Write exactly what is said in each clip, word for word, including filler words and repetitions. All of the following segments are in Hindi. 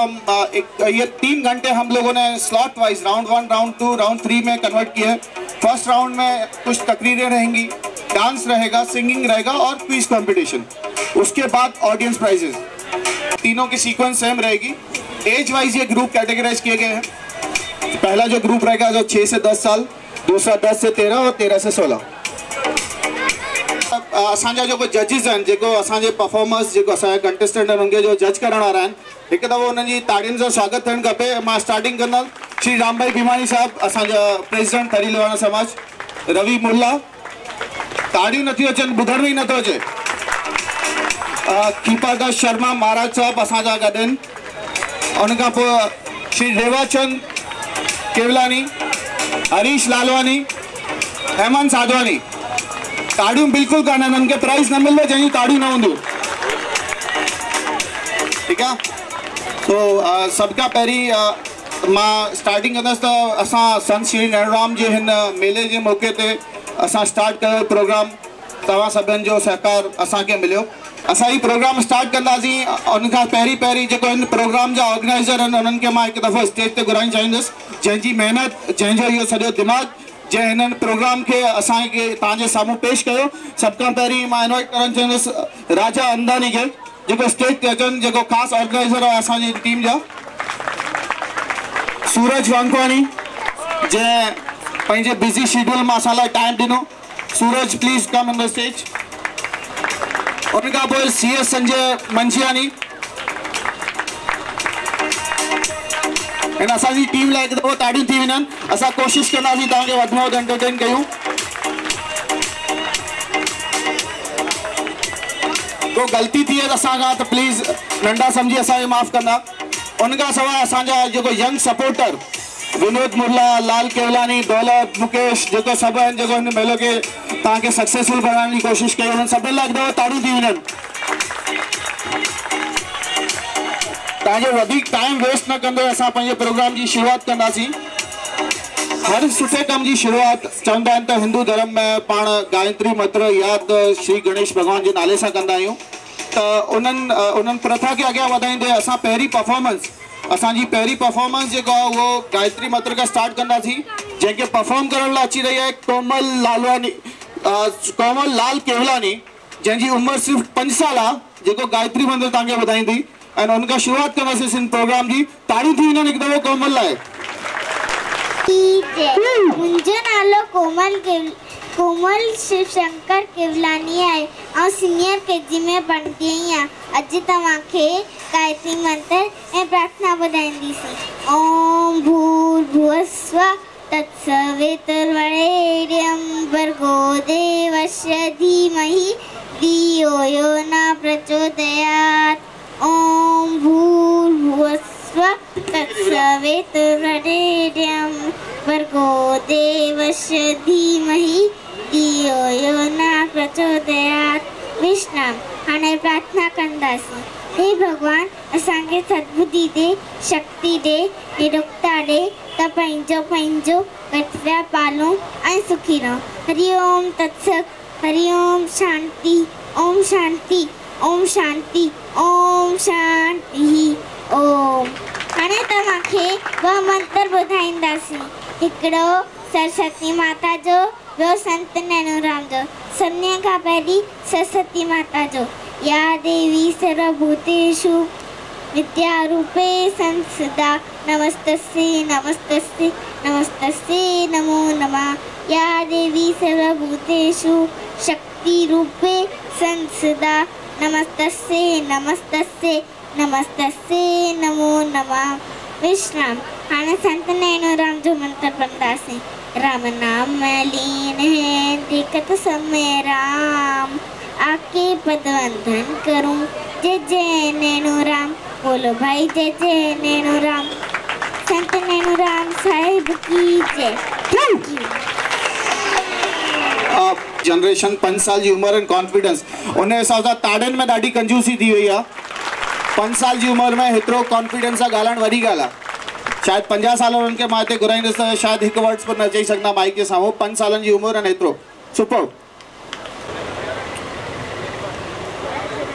फ्रॉम ये तीन घंटे हम लोगों ने slot wise round one, round two, round three में कन्वर्ट किया है। फर्स्ट राउंड में कुछ तकरीरें रहेंगी, डांस रहेगा, सिंगिंग रहेगा और क्विज कंपटीशन। उसके बाद ऑडियंस प्राइजेस। तीनों की सीक्वेंस सेम रहेगी। एज वाइज ये ग्रुप कैटेगराइज किए गए हैं। पहला जो ग्रुप रहेगा जो छः से दस साल, दूसरा दस से तेरह और तेरह से सोलह। असांजा जो जजिस आहिनि, जेको असांजे परफॉर्मर्स, जेको असांजा कंटेस्टेंट आहिनि, उनखे जो जज करण वारा आहिनि, हिकु दफ़ो उन्हनि जी ताड़ियुनि सां स्वागत थियणु खपे। मां स्टार्टिंग कंदुमि श्री राम भाई भीमानी साहब, असांजा प्रेसिडेंट थरी लवाना समाज। रवि मुल्ला, ताड़ियूं नथियूं अचनि, ॿुधण ई नथो अचे। कीपादास शर्मा महाराज साहब असांजा गॾु आहिनि। उनखां पोइ श्री रेवाचंद केवलानी, हरीश लालवानी, हेमंत साधवानी। ताड़ियूं बिल्कुलु कान आहिनि, उनखे प्राइज़ न मिलंदो जंहिंजी ताड़ियूं न हूंदियूं। ठीकु आहे। तो सभ खां पहिरीं मां स्टार्टिंग कंदसि त असां संत श्री नैणोराम जे हिन मेले जे मौक़े ते असां स्टार्ट कयो प्रोग्राम। तव्हां सभिनि जो सहकार असांखे मिलियो। असां ही प्रोग्राम स्टार्ट कंदासीं। उनखां पहिरीं पहिरीं जेको हिन प्रोग्राम जा ऑर्गेनाइज़र आहिनि, उन्हनि खे मां हिकु दफ़ो स्टेज ते घुराइणु चाहींदुसि, जंहिंजी महिनत, जंहिंजो इहो सॼो दिमाग़, जंहिं हिननि प्रोग्राम खे असांखे तव्हांजे साम्हूं पेश कयो। सभ खां पहिरीं मां इनवाइट करणु चाहींदुसि राजा अंदानी खे, जेको स्टेज ते अचनि, जेको ख़ासि ऑर्गेनाइज़र आहे असांजी टीम जा। सूरज वांगवानी, जंहिं पंहिंजे बिज़ी शेड्यूल मां असां लाइ टाइम ॾिनो। Suraj please come on the stage. उनखां पोइ सी एस संजय मंचियानी। हिन असांजी टीम लाइ हिकु दफ़ो ताड़ियूं थी वञनि। असां कोशिशि कंदासीं तव्हांखे वधि में वधि एंटरटेन कयूं। को ग़लती थी आहे असां खां त प्लीज़ नंढा सम्झी असांखे माफ़ कंदा। उनखां सवाइ असांजा जेको यंग सपोर्टर विनोद मुर्ला, लाल केवलानी, दौलत, मुकेश, जेको सभु आहिनि, जेको हिन मेले खे तव्हांखे सक्सेसफुल बनाइण जी कोशिशि कई, उन्हनि सभिनी लाइ हिकु दफ़ो ताड़ियूं थी वञनि। तव्हांजो वधीक टाइम वेस्ट न कंदे असां पंहिंजे प्रोग्राम जी शुरूआत कंदासीं। हर सुठे कम जी शुरूआत चवंदा आहिनि त हिंदू धर्म में पाण गायत्री मंत्र यादि श्री गणेश भॻवान जे नाले सां कंदा आहियूं। त उन्हनि उन्हनि प्रथा खे अॻियां वधाईंदे असां पहिरीं परफॉर्मेंस, असांजी पहिरीं परफॉर्मेंस जेको आहे उहो गायत्री मंत्र खां स्टार्ट कंदासीं, जंहिंखे परफॉर्म करण लाइ अची रही आहे कोमल लालवानी, कोमल लाल केवलानी, जंहिंजी उमिरि सिर्फ़ु पंज साल आहे, जेको गायत्री मंत्र तव्हांखे ॿुधाईंदी। ऐं उनखां शुरूआत कंदासीं हिन प्रोग्राम जी। ताड़ियूं थी वञनि हिकु दफ़ो कोमल लाइ। मुंहिंजो नालो कोमल केव कोमल शिव शंकर केवलानी आहे। ऐं सीनियर के जी में पढ़ंदी आहियां। अॼु तव्हांखे गायत्री मंत्र ऐं प्रार्थना ॿुधाईंदीसीं। ओम भूर्भुवस्सुवः तत्सवितुर्वरेण्यं भर्गो देवस्य धीमहि धियो यो न प्रचोदयात्। ओम भूर्भुवस्सुवः तत्सवितुर्वरेण्यं भर्गो देवस्य धीमहि धियो यो न प्रचोदयात्। विश्राम। हाणे प्रार्थना कंदासीं। हे भगवान, असांखे सद्बुद्धि ॾे, शक्ति ॾे, निरुक्ता ॾे त पंहिंजो पंहिंजो कटरा पालूं ऐं सुखी रहूं। हरिओम तत्सत। हरिओम शांति। ओम शांति। ओम शांति। ओम शांति। ओम। हाणे तव्हांखे ॿ मंत्र ॿुधाईंदासीं। हिकिड़ो सरस्वती माता जो, ॿियो संत नैणोराम जो। सभिनी खां पहिरीं सरस्वती माता जो। या देवी सर्वभूतेषु विद्यारूपे संस्थिता नमस्तस्यै नमस्तस्यै नमस्तस्यै नमो नमः। या देवी सर्वभूतेषु शक्तिरूपे संस्थिता नमस्तस्यै नमस्तस्यै नमस्तस्यै नमो नमः। विश्राम। हाणे संत नैणोराम जो मंत्र पढ़ंदासीं। राम नाम में लीन है देखत समय राम, आके पदवंदन करूं जय जय नैणोराम। बोलो भाई जय जय नैणोराम। संत नैणोराम साहिब की जय। जनरेशन पंज साल जी उम्र एंड कॉन्फिडेंस, उन हिसाब सां ताड़ियुनि में ॾाढी कंजूसी थी वई आहे। पंज साल जी उम्र में हेतिरो कॉन्फिडेंस सां ॻाल्हाइण वॾी ॻाल्हि आहे। शायदि पंजाह साल उन्हनि खे मां हिते घुराईंदुसि त शायदि हिकु वर्ड्स पर न चई सघंदा माइक जे साम्हूं। पंज सालनि जी उमिरि ऐं हेतिरो सुपर।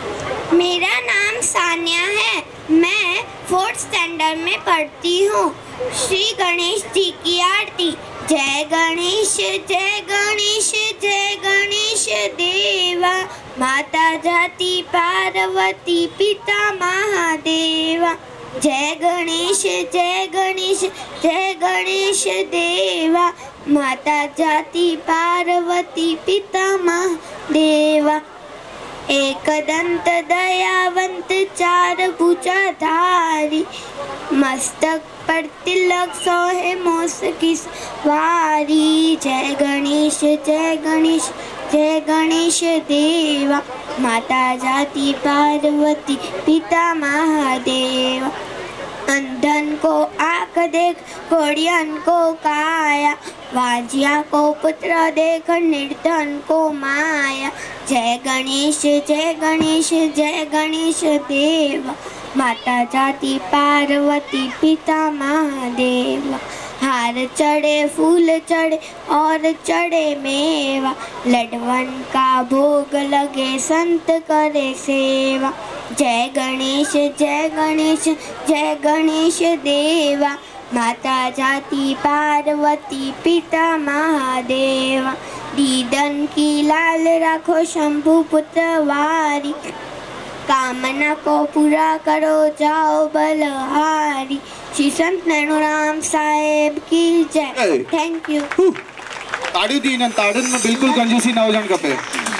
मेरा नाम सान्या है। मैं फोर्थ स्टैंडर्ड में पढ़ती हूँ। श्री गणेश जी की आरती। जय गणेश जय गणेश जय गणेश देवा, माता जाति पार्वती पिता महादेवा। जय गणेश जय गणेश जय गणेश देवा, माता जाति पार्वती पिता महादेवा। एक दंत दयावंत चार भुजाधारी, मस्तक पर तिलक सोहे मोस की सवारी। जय गणेश जय गणेश जय गणेश देवा, माता जाति पार्वती पिता महादेवा। अंधन को आँख देख घोड़ियन को काया, वाजिया को पुत्र देख निर्धन को माया। जय गणेश जय गणेश जय गणेश देवा, माता जाति पार्वती पिता महादेवा। हार चढ़े फूल चढ़े और चढ़े मेवा, लडवन का भोग लगे संत करे सेवा। जय गणेश जय गणेश जय गणेश देवा, माता जाति पार्वती पिता महादेवा। दीदन की लाल राखो शंभु पुत्र वारी, कामना को पूरा करो जाओ बलहारी। श्री संत नैनूराम साहेब की जय। Thank you. ताड़ियूं थी हिननि ताड़ियुनि में बिल्कुल कंजूसी न हुजणु खपे।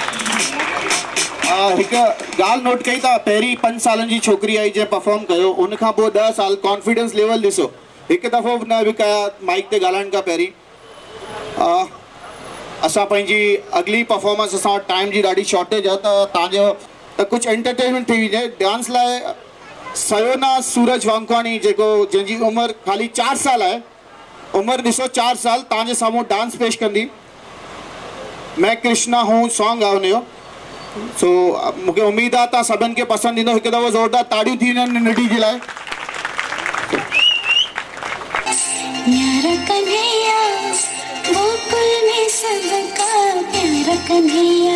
हिकु ॻाल्हि नोट कई था, पहिरीं पंज सालनि जी छोकिरी आई जंहिं परफॉर्म कयो, उन खां पोइ ॾह साल कॉन्फिडेंस लेवल ॾिसो। हिकु दफ़ो न बि कया माइक ते ॻाल्हाइण खां पहिरीं। असां पंहिंजी अगली परफॉर्मेंस, असां वटि टाइम जी ॾाढी शॉर्टेज आहे, त तव्हांजो त कुझु एंटरटेनमेंट थी वञे। डांस लाइ सयोना सूरज वांकवाणी, जेको जंहिंजी उमिरि ख़ाली चारि साल आहे, उमिरि ॾिसो चारि साल, तव्हांजे साम्हूं डांस पेश कंदी। मैं कृष्णा हूँ सॉन्ग आहे हुनजो। सो मूंखे उमेदु आहे तव्हां सभिनि खे पसंदि ईंदो। हिकु दफ़ो ज़ोरदार ताड़ियूं थी वञनि निडी जे लाइ। प्यारा कन्हैया गोकुल में सबका प्यारा कन्हैया,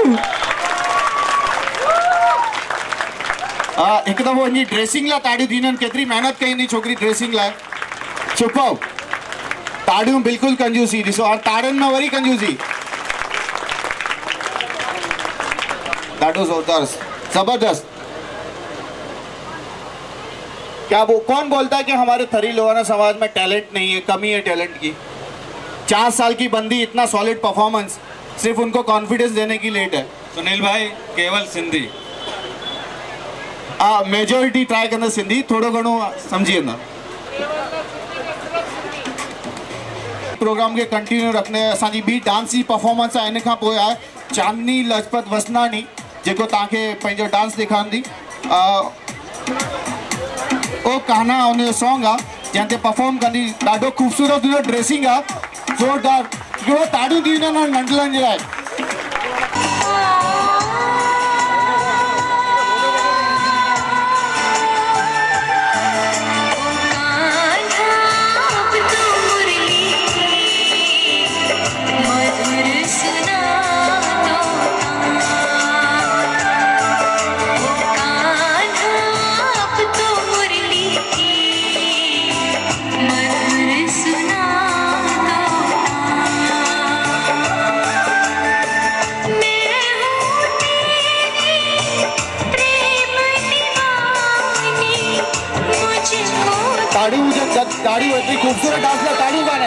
हिकु दफ़ो वञी ड्रेसिंग लाइ ताड़ियूं थींदियूं आहिनि, केतिरी महिनत कई हूंदी छोकिरी ड्रेसिंग लाइ। सुपर, ताड़ियूं बिल्कुलु कंजूसी। ॾिसो हाणे ताड़ियुनि में वरी कंजूसी। ॾाढो ज़ोरदार, जबरदस्त। क्या वो कौन बोलता है कि हमारे थरी लोहाना समाज में टैलेंट नहीं है, कमी है टैलेंट की? चार साल की बंदी, इतना सॉलिड परफॉर्मेंस, सिर्फ उनको कॉन्फिडेंस देने की लेट है। सुनील भाई केवल सिंधी आ मेजोरिटी ट्राई कंदा सिंधी, थोड़ो घणो समझी वेंदा। प्रोग्राम के कंटिन्यू रखने असांजी ॿी डांस जी परफॉर्मेंस आहे। इन खां पोइ आहे चांदनी लाजपत वसनानी जेको तव्हांखे पंहिंजो डांस ॾेखारींदी। ओ कान्हा उनजो सॉन्ग आहे जंहिं ते परफॉर्म कंदी। ॾाढो ख़ूबसूरत हुनजो ड्रेसिंग आहे, ज़ोरदार। हिकिड़ो ताड़ियूं थी वञनि नंढड़नि जे लाइ। ताड़ियों मुझे ताड़ियों इतनी खूबसूरत डांस में ताड़ियों गाने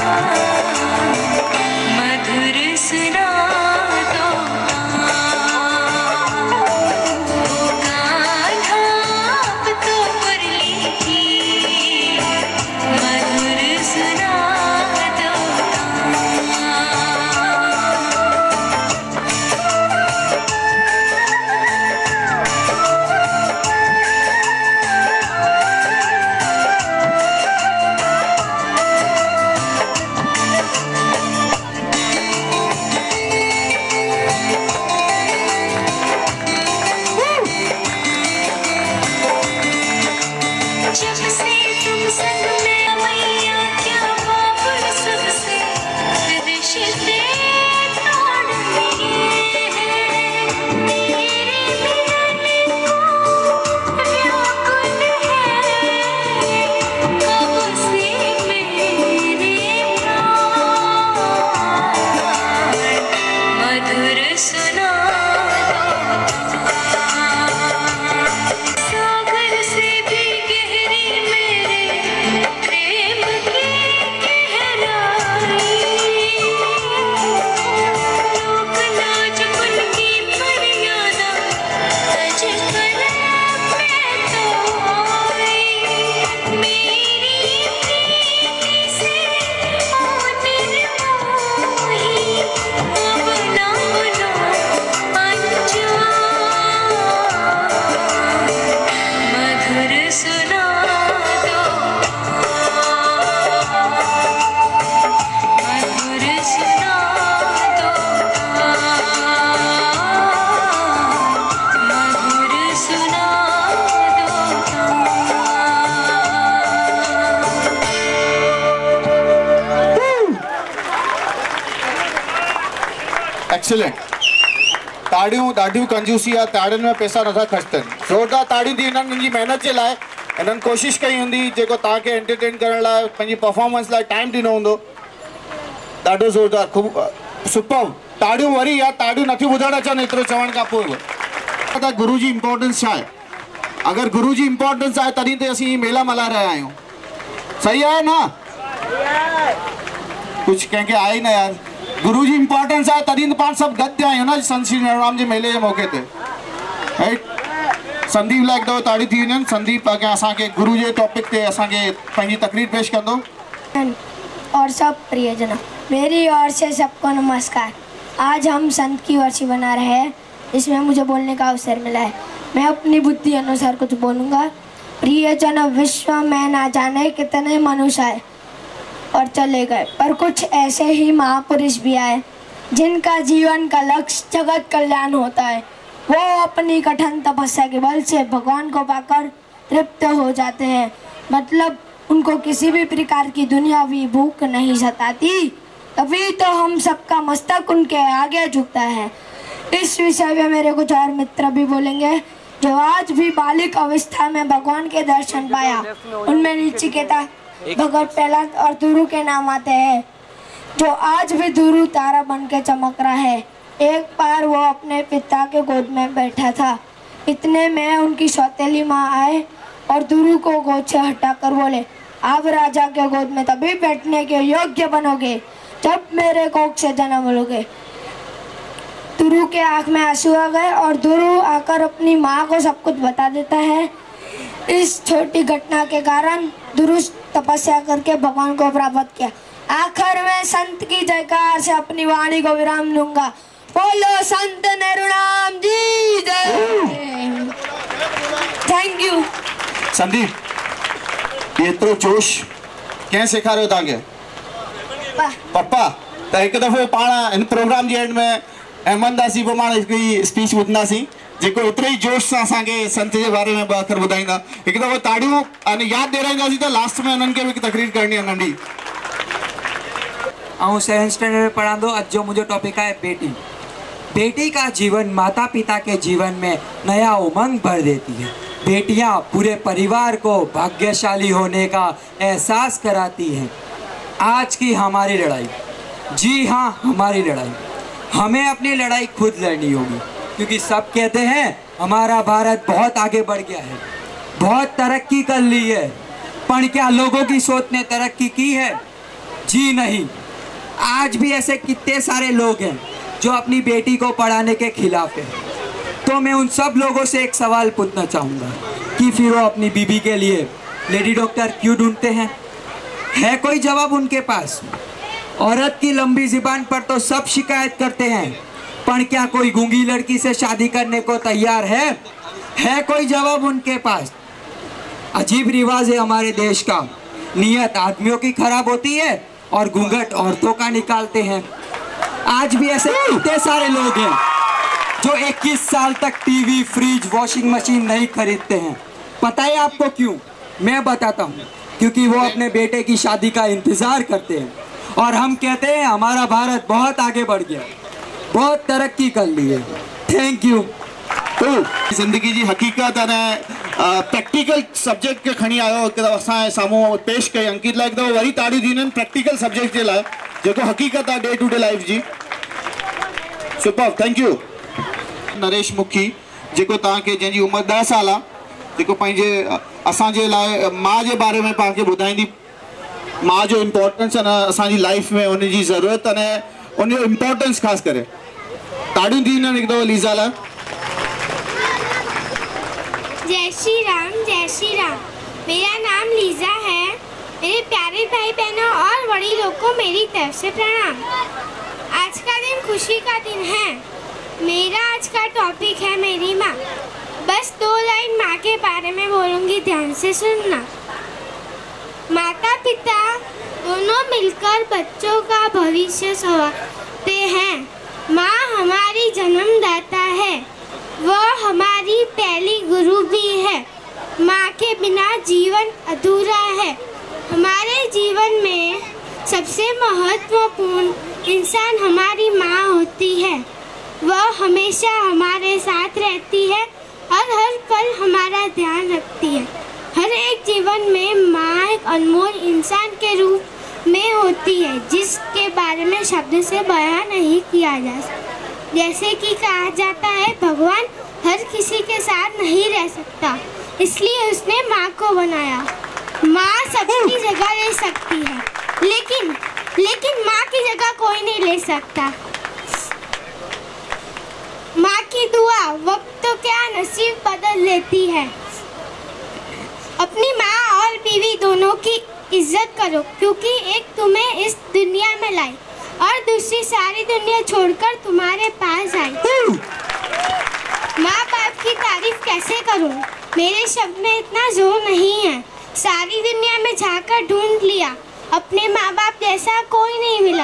मधुर सुना दो कान्हा अब तो मुरली की मधुर सुना दो। एक्सीलेंट। ताड़ियों ॾाढियूं कंजूसी आहे, ताड़ियुनि में पैसा नथा ख़र्च थियनि। ज़ोरदार ताड़ियूं थी इन्हनि मुंहिंजी महिनत जे लाइ। इन्हनि कोशिशि कई हूंदी जेको तव्हांखे एंटरटेन करण लाइ पंहिंजी परफॉर्मेंस लाइ टाइम ॾिनो हूंदो। ॾाढो ज़ोरदार, ख़ूब सुपर। ताड़ियूं वरी आहे, ताड़ियूं नथियूं ॿुधणु अचनि एतिरो चवण खां पोइ। त गुरु जी इम्पोर्टेंस छा आहे? अगरि गुरु जी इम्पोर्टेंस आहे तॾहिं त असीं मेला मल्हाए रहिया आहियूं। सही आहे न? कुझु कंहिंखे आहे ई न यार। गुरु जी इम्पोर्टेंस आहे तॾहिं त पाण सभु गॾु थिया आहियूं न संत श्री नरवाम जे मेले जे मौक़े ते। राइट, संदीप लाइ हिकु दफ़ो ताड़ी थी वञनि। संदीप अॻियां असांखे गुरु जे टॉपिक ते असांखे पंहिंजी तकरीर पेश कंदो। और सब प्रियजनों, मेरी ओर से सबको नमस्कार। आज हम संत की वर्षी बना रहे हैं, इसमें मुझे बोलने का अवसर मिला है। मैं अपनी बुद्धि अनुसार कुछ बोलूँगा। प्रियजनों, विश्व में ना जाने कितने मनुष्य आए और चले गए, पर कुछ ऐसे ही महापुरुष भी आए जिनका जीवन का लक्ष्य जगत कल्याण होता है। वो अपनी कठिन तपस्या के बल से भगवान को पाकर तृप्त हो जाते हैं। मतलब उनको किसी भी प्रकार की दुनियावी भूख नहीं सताती, तभी तो हम सबका मस्तक उनके आगे झुकता है। इस विषय में मेरे कुछ और मित्र भी बोलेंगे जो आज भी बालिक अवस्था में भगवान के दर्शन पाया। उनमें नचिकेता, भगत प्रहलाद और ध्रुव के नाम आते हैं, जो आज भी ध्रुव तारा बन के चमक रहा है। एक बार वो अपने पिता के गोद में बैठा था, इतने में उनकी सौतेली माँ आए और ध्रुव को गोद से हटाकर बोले, आप राजा के गोद में तभी बैठने के योग्य बनोगे जब मेरे कोख से जन्म लोगे। ध्रुव के आंख में आंसू आ गए और ध्रुव आकर अपनी माँ को सब कुछ बता देता है। इस छोटी घटना के कारण ध्रुव तपस्या करके भगवान को प्राप्त किया। आखिर में संत की जयकार से अपनी वाणी को विराम दूंगा। बोलो संत नेरुराम जी जय। Thank you. संदीप, एतिरो जोश कंहिं सेखारियो तव्हांखे? पप्पा। त हिकु दफ़ो पाण हिन प्रोग्राम जे एंड में अहमदासी पोइ पाण हिकिड़ी स्पीच ॿुधंदासीं जेको एतिरे ई जोश सां असांखे संत जे बारे में ॿ अखर ॿुधाईंदा। हिकु दफ़ो ताड़ियूं अने यादि ॾियाराईंदासीं त लास्ट में उन्हनि खे बि तकरीर करणी आहे नंढी। ऐं सेवन स्टैंडर्ड में पढ़ांदो। अॼु जो मुंहिंजो टॉपिक है बेटी। बेटी का जीवन माता पिता के जीवन में नया उमंग भर देती है। बेटियां पूरे परिवार को भाग्यशाली होने का एहसास कराती हैं। आज की हमारी लड़ाई, जी हाँ हमारी लड़ाई, हमें अपनी लड़ाई खुद लड़नी होगी, क्योंकि सब कहते हैं हमारा भारत बहुत आगे बढ़ गया है, बहुत तरक्की कर ली है, पर क्या लोगों की सोच ने तरक्की की है? जी नहीं। आज भी ऐसे कितने सारे लोग हैं जो अपनी बेटी को पढ़ाने के खिलाफ है। तो मैं उन सब लोगों से एक सवाल पूछना चाहूँगा कि फिर वो अपनी बीबी के लिए लेडी डॉक्टर क्यों ढूंढते हैं? है कोई जवाब उनके पास? औरत की लंबी ज़ुबान पर तो सब शिकायत करते हैं, पर क्या कोई गूंगी लड़की से शादी करने को तैयार है? है कोई जवाब उनके पास? अजीब रिवाज है हमारे देश का। नियत आदमियों की खराब होती है और घूंघट औरतों का निकालते हैं। आज भी ऐसे कितने सारे लोग हैं जो इक्कीस साल तक टीवी, फ्रिज, वॉशिंग मशीन नहीं खरीदते हैं। पता है आपको क्यों? मैं बताता हूँ। क्योंकि वो अपने बेटे की शादी का इंतजार करते हैं और हम कहते हैं हमारा भारत बहुत आगे बढ़ गया, बहुत तरक्की कर ली है। Thank you. तो ज़िंदगी जी हक़ीक़त अने प्रैक्टिकल सब्जेक्ट के खणी आयो हिकु दफ़ो असांजे साम्हूं पेश कई। अंकित लाइ हिकु दफ़ो वरी ताड़ियूं ॾींदा प्रैक्टिकल सब्जेक्ट जे लाइ जेको हक़ीक़त आहे डे टू डे लाइफ जी। Super, thank you. Naresh Mukhi जेको तव्हांखे जंहिंजी उमिरि ॾह साल आहे, जेको पंहिंजे असांजे लाइ माउ जे बारे में तव्हांखे ॿुधाईंदी, माउ जो इम्पोर्टेंस अने असांजी लाइफ में उनजी ज़रूरत अने उनजो इम्पोर्टेंस ख़ासि करे। ताड़ियूं ॾींदा हिकु दफ़ो लीज़ा लाइ। जय श्री राम, जय श्री राम। मेरा नाम लीजा है। मेरे प्यारे भाई बहनों और बड़ी लोग को मेरी तरफ से प्रणाम। आज का दिन खुशी का दिन है। मेरा आज का टॉपिक है मेरी माँ। बस दो लाइन माँ के बारे में बोलूँगी, ध्यान से सुनना। माता पिता दोनों मिलकर बच्चों का भविष्य संवारते हैं। माँ हमारी जन्मदाता है, वह हमारी पहली गुरु भी है। माँ के बिना जीवन अधूरा है। हमारे जीवन में सबसे महत्वपूर्ण इंसान हमारी माँ होती है। वह हमेशा हमारे साथ रहती है और हर पल हमारा ध्यान रखती है। हर एक जीवन में माँ एक अनमोल इंसान के रूप में होती है, जिसके बारे में शब्द से बयां नहीं किया जा सकता। जैसे कि कहा जाता है, भगवान हर किसी के साथ नहीं रह सकता, इसलिए उसने माँ को बनाया। माँ सबकी जगह ले सकती है, लेकिन लेकिन माँ की जगह कोई नहीं ले सकता। माँ की दुआ वक्त तो क्या नसीब बदल देती है। अपनी माँ और बीवी दोनों की इज्जत करो, क्योंकि एक तुम्हें इस दुनिया में लाई और दूसरी सारी दुनिया छोड़कर तुम्हारे पास आई। माँ बाप की तारीफ कैसे करूं? मेरे शब्द में इतना जोर नहीं है। सारी दुनिया में जाकर ढूंढ लिया, अपने माँ बाप जैसा कोई नहीं मिला।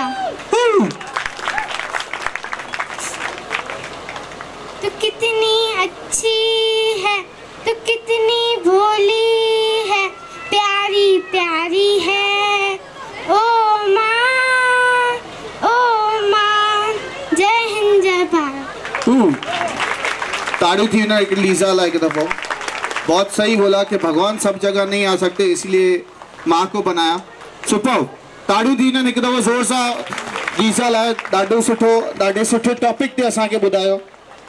तू कितनी अच्छी है, तू कितनी भोली है, प्यारी प्यारी है। ओ माँ, ओ माँ, जय हिंद जय भारत। ताड़ू थी ना एक लीजा ला एक दफ़ो बहुत सही बोला कि भगवान सब जगह नहीं आ सकते इसलिए माँ को बनाया सुपर ताड़ू थी ना एक दफ़ो ज़ोर सां लीजा लाइ ॾाढो सुठो ॾाढे सुठे टॉपिक ते असांखे ॿुधायो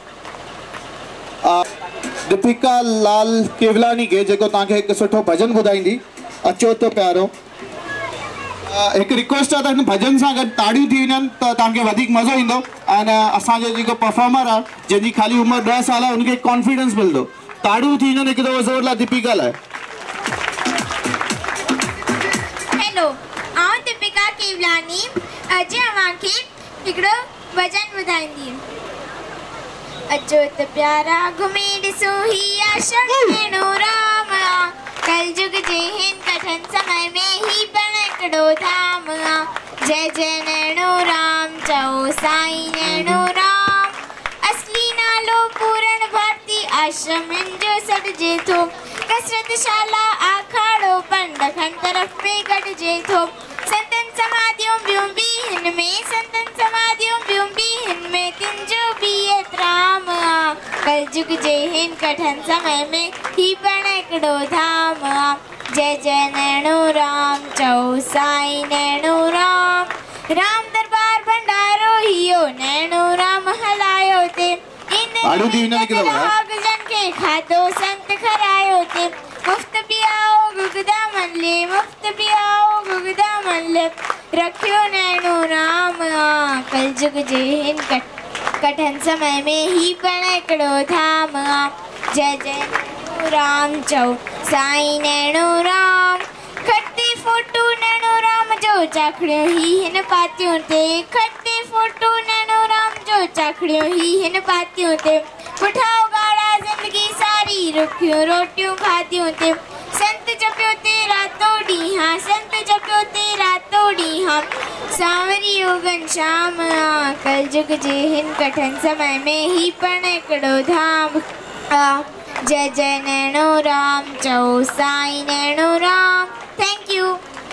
दीपिका लाल केवलानी के जेको तव्हांखे हिकु सुठो भॼन ॿुधाईंदी अचो त प्यारो एक रिक्वेस्ट है त भजन सां गॾु ताड़ियूं थी वञनि त तव्हांखे वधीक मज़ो ईंदो ऐं असांजो जेको परफॉर्मर आहे जंहिंजी ख़ाली उमिरि ॾह साल आहे उनखे कॉन्फिडेंस मिलंदो ताड़ियूं थी वञनि हिकु दफ़ो ज़ोर लाइ दीपिका लाइ हेलो आउं दीपिका केवलानी अॼु अव्हांखे हिकिड़ो भॼन ॿुधाईंदी अचो त प्यारा घुमी ॾिसो ही आशा नैनो राम कल जुग जे हिन कठिन समय में ही पण हिकिड़ो धाम जय जय नैनो राम चओ साईं नैनो राम असली नालो पूरण भारती आश्रम जो सॾिजे थो कसरत शाला आखाड़ो पंड खन तरफ़ में गॾिजे थो संतन समाधियूं ॿियूं बि हिन में संतन समाधियूं ॿियूं बि हिन में तिन जो बि एतराम कल जुग जे हिन कठिन समय में ही पण हिकिड़ो धाम जय जय नैनो राम चओ साईं नैनो राम राम दरबार भंडारो हियो नैनो राम हलायो ते जन के खाधो संत खरायो ते मुफ्त पियाओ गुगदा मल्ले मुफ्त पियाओ गुगदा मल्ले रखियो नैनो राम कल जुग जे हिन कठिन समय में ही पण हिकिड़ो धाम जय जय नैनो राम चओ साईं नैनो राम खटते फोटो नैनो राम जो चाखड़ियो ही हिन पातियों ते खटते फोटो नैनो राम जो चाखड़ियो ही हिन पातियों ते पुठाओ गाड़ा जिंदगी सारी रुखियो रोटियों खातियों ते संत जपियो ते रातो ॾींहां संत जपियो ते रातो ॾींहां सांवरी उगन शाम कल जुग जे हिन कठिन समय में ही पण हिकिड़ो धाम जय जय नैनो राम चओ साईं नैनो राम थैंक यू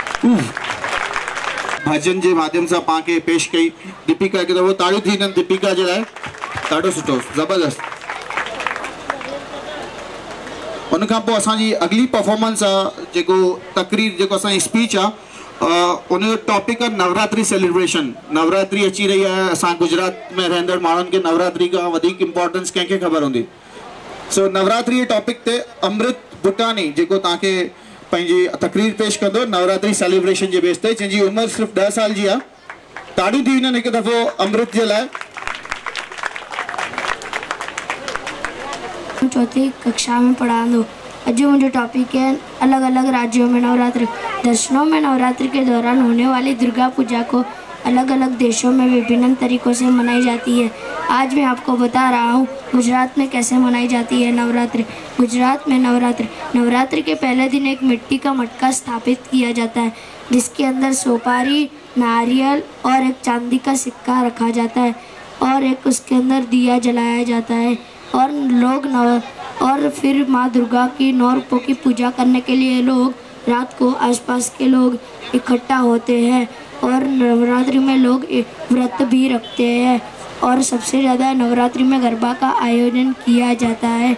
भजन जे माध्यम सां पाण खे पेश कई दीपिका हिकु दफ़ो ताड़ियूं थी वञनि दीपिका जे लाइ ॾाढो सुठो ज़बरदस्त उन खां पोइ असांजी अगली परफॉर्मेंस आहे जेको तकरीर जेको असांजी स्पीच आहे उनजो टॉपिक आहे नवरात्रि सेलिब्रेशन नवरात्रि अची रही आहे असां गुजरात में रहंदड़ माण्हुनि खे नवरात्रि खां वधीक इम्पोर्टेंस कंहिंखे ख़बर हूंदी सो नवरात्रि जे टॉपिक ते अमृत भुटानी जेको तव्हांखे पंहिंजी तकरीर पेश कंदो नवरात्रि सेलिब्रेशन जे बेस ते जंहिंजी उमिरि सिर्फ़ु ॾह साल जी आहे ताड़ियूं थी वञनि हिकु दफ़ो अमृत जे लाइ चौथी कक्षा में पढ़ांदो अजो मुझे टॉपिक है अलग अलग राज्यों में नवरात्रि दर्शनों में नवरात्रि के दौरान होने वाली दुर्गा पूजा को अलग अलग देशों में विभिन्न तरीकों से मनाई जाती है। आज मैं आपको बता रहा हूँ गुजरात में कैसे मनाई जाती है नवरात्रि। गुजरात में नवरात्रि नवरात्रि के पहले दिन एक मिट्टी का मटका स्थापित किया जाता है जिसके अंदर सुपारी नारियल और एक चांदी का सिक्का रखा जाता है और एक उसके अंदर दिया जलाया जाता है और लोग नव और फिर माँ दुर्गा की नौ रूपों की पूजा करने के लिए लोग रात को आसपास के लोग इकट्ठा होते हैं और नवरात्रि में लोग व्रत भी रखते हैं और सबसे ज़्यादा नवरात्रि में गरबा का आयोजन किया जाता है।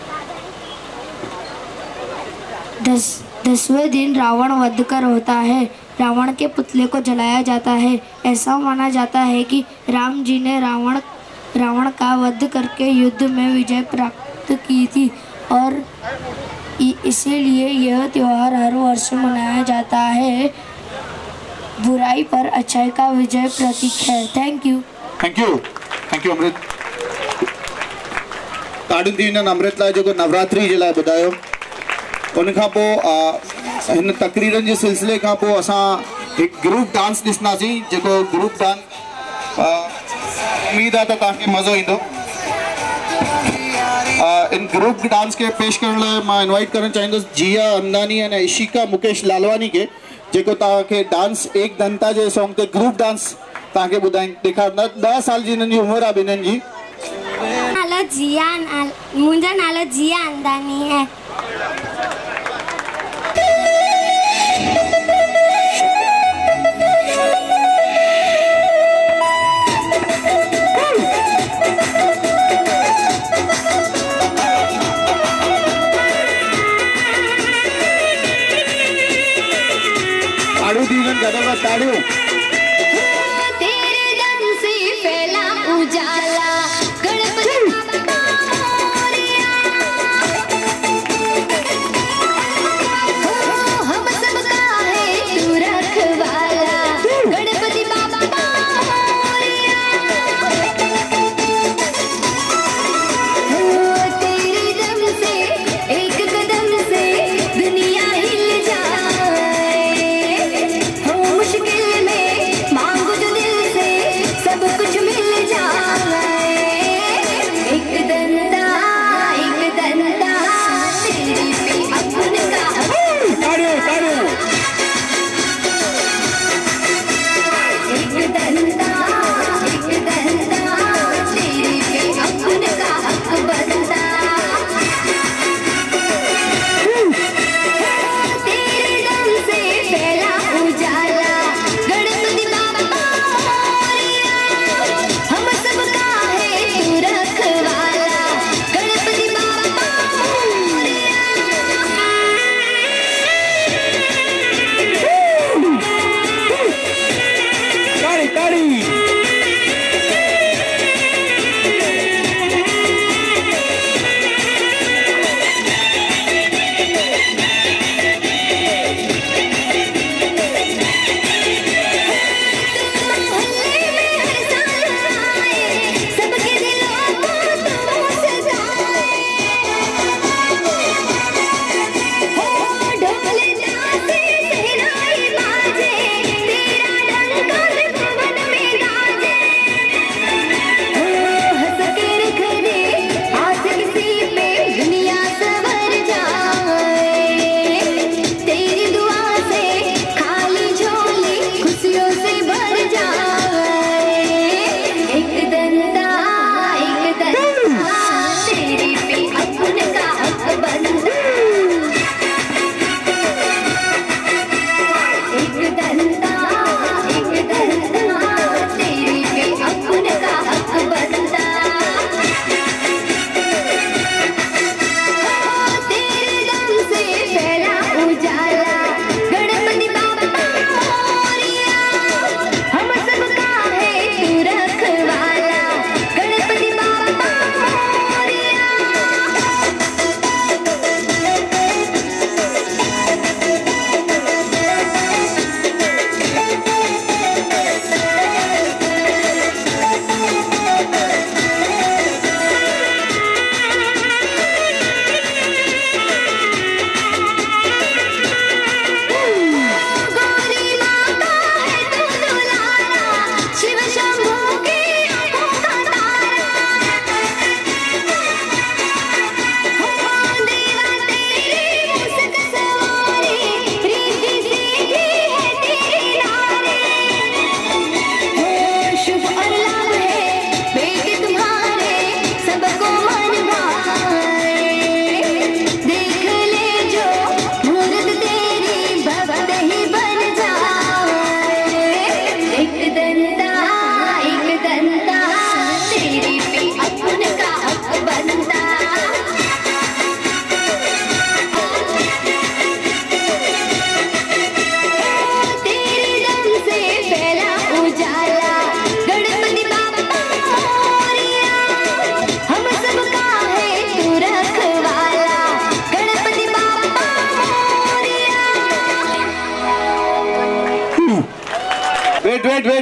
दस दसवें दिन रावण वध कर होता है। रावण के पुतले को जलाया जाता है। ऐसा माना जाता है कि राम जी ने रावण रावण का वध करके युद्ध में विजय प्राप्त की थी और इसीलिए यह त्यौहार हर वर्ष मनाया जाता है। बुराई पर अच्छाई का विजय प्रतीक है। Thank you thank you thank you अमृत ताड़ियूं थी वञनि अमृत लाइ जेको नवरात्रि जे लाइ ॿुधायो उन खां पोइ हिन तकरीरनि जे सिलसिले खां पोइ असां हिकु ग्रुप डांस ॾिसंदासीं जेको ग्रुप डांस उम्मीद आहे त तव्हांखे मज़ो ईंदो। इन ग्रुप डांस के पेश करण लाइ मां इनवाइट करणु चाहींदुसि जिया अंदानी ऐं इशिका मुकेश लालवानी के जेको तव्हांखे डांस एक दंता जे सॉन्ग ते ग्रुप डांस तव्हांखे ॿुधाइ ॾेखारींदा। ॾह साल जी हिननि जी उमिरि आहे ॿिन्हिनि जी। नालो जिया मुंहिंजो नालो जिया अंदानी है।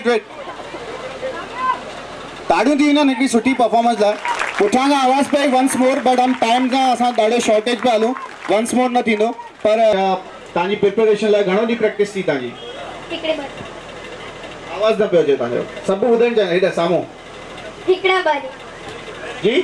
वेट वेट ताड़ियूं थी वञनि हिकिड़ी सुठी परफॉर्मेंस लाइ पुठियां खां आवाज़ पई वंस मोर बट हम टाइम खां असां ॾाढो शॉर्टेज पिया हलूं वंस मोर न थींदो पर तव्हांजी प्रिपरेशन लाइ घणो ॾींहुं प्रैक्टिस थी तव्हांजी आवाज़ न पियो अचे तव्हांजो सभु ॿुधणु चाहिनि हेॾा साम्हूं जी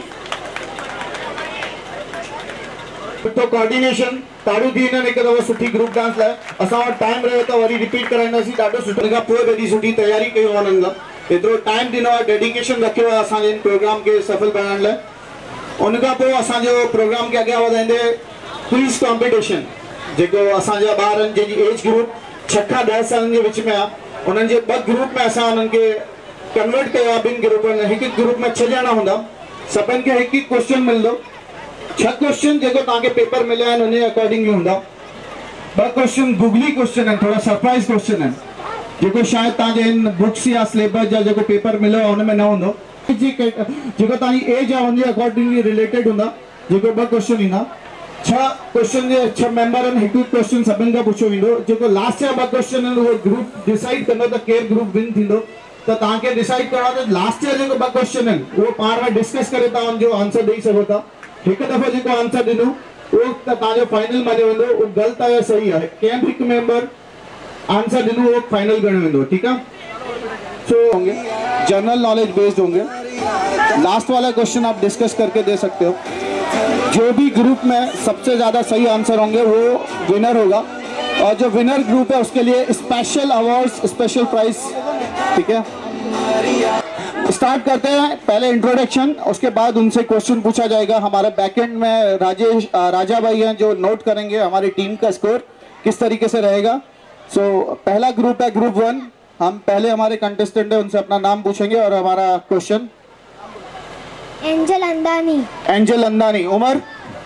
सुठो कोऑर्डिनेशन ताड़ियूं थी वञनि हिकु दफ़ो सुठी ग्रुप डांस लाइ असां वटि टाइम रहियो त वरी रिपीट कराईंदासीं ॾाढो सुठो खां पोइ हेॾी सुठी तयारी कयूं हुननि खां एतिरो टाइम ॾिनो आहे डेडिकेशन रखियो आहे असांजे प्रोग्राम खे सफल बनाइण लाइ उन खां पोइ असांजो प्रोग्राम खे अॻियां वधाईंदे क्विज़ कॉम्पिटिशन जेको असांजा ॿार आहिनि जंहिंजी एज ग्रुप छह खां ॾह सालनि जे विच में आहे उन्हनि जे ॿ ग्रुप में असां उन्हनि खे कन्वर्ट कयो आहे ॿिनि ग्रुपनि में हिकु ग्रुप में छह ॼणा हूंदा सभिनि खे हिकु हिकु क्वेश्चन मिलंदो छह क्वेश्चन जेको तव्हांखे पेपर मिलिया आहिनि उन जे अकॉर्डिंगली हूंदा ॿ क्वेश्चन गूगली क्वेश्चन आहिनि थोरा सरप्राइज़ क्वेश्चन आहिनि जेको शायदि तव्हांजे इन बुक्स या सिलेबस जा जेको पेपर मिलियो आहे हुन में न हूंदो जेको तव्हांजी एज आहे हुनजे अकॉर्डिंगली रिलेटेड हूंदा जेको ॿ क्वेश्चन ईंदा छह क्वेश्चन जे छह मेंबर आहिनि हिकु हिकु क्वेश्चन सभिनि खां पुछियो वेंदो जेको लास्ट जा ॿ क्वेश्चन आहिनि उहो ग्रुप डिसाइड कंदो त केरु ग्रुप विन थींदो त तव्हांखे डिसाइड करिणो आहे त लास्ट जा जेको ॿ क्वेश्चन आहिनि उहो पाण में डिस्कस करे तव्हां हुनजो आंसर ॾेई सघो था हिकु दफ़ो जेको आंसर ॾिनो उहो त तव्हांजो फाइनल मञियो वेंदो उहो ग़लति आहे या सही आहे कंहिं बि हिकु मेंबर आंसर ॾिनो वो फाइनल गणियो वेंदो ठीक है सो होंगे जनरल नॉलेज बेस्ड होंगे लास्ट वाला क्वेश्चन आप डिस्कस करके दे सकते हो जो भी ग्रुप में सबसे ज़्यादा सही आंसर होंगे वो विनर होगा और जो विनर ग्रुप है उसके लिए स्पेशल अवार्ड्स स्पेशल प्राइज ठीक है स्टार्ट करते हैं पहले इंट्रोडक्शन उसके बाद उनसे क्वेश्चन पूछा जाएगा हमारे बैकएंड में राजेश राजा भाई हैं जो नोट करेंगे हमारी टीम का स्कोर किस तरीके से रहेगा सो so, पहला ग्रुप है ग्रुप वन हम पहले हमारे कंटेस्टेंट है उनसे अपना नाम पूछेंगे और हमारा question Angel Andani Angel Andani उम्र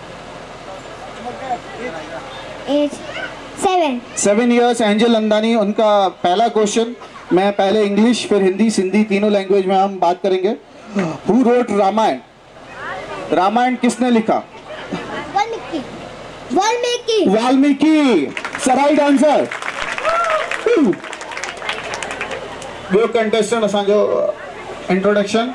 age seven seven years Angel Andani उनका पहला क्वेश्चन मैं पहले इंग्लिश फिर हिंदी सिंधी तीनों लैंग्वेज में हम बात करेंगे हु रोट रामायण रामायण किसने लिखा वाल्मीकि वाल्मीकि वाल्मीकि राइट आंसर ॿियो कंटेस्टेंट असांजो introduction